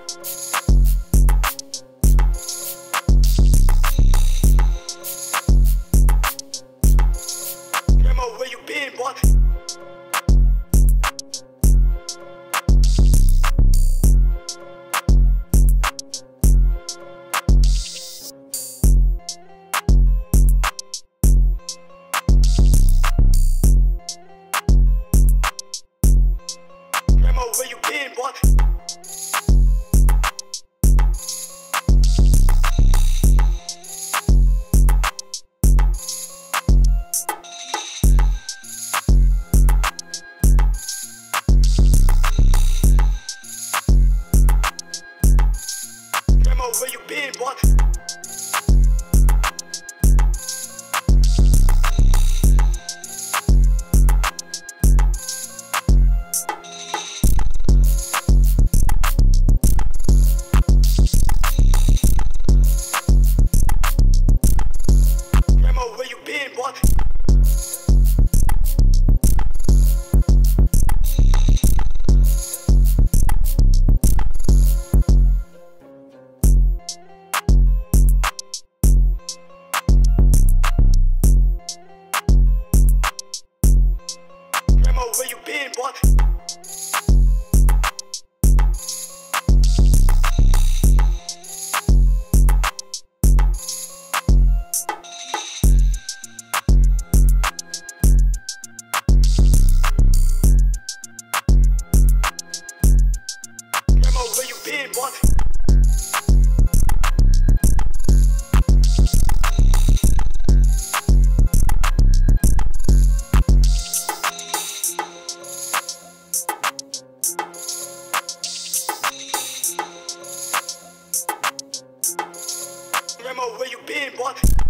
Where you been, boy? Where you been, boy? Where you been, boy? Where you been, boy? Where you been, boy? Where you been, boy? Where you been, boy?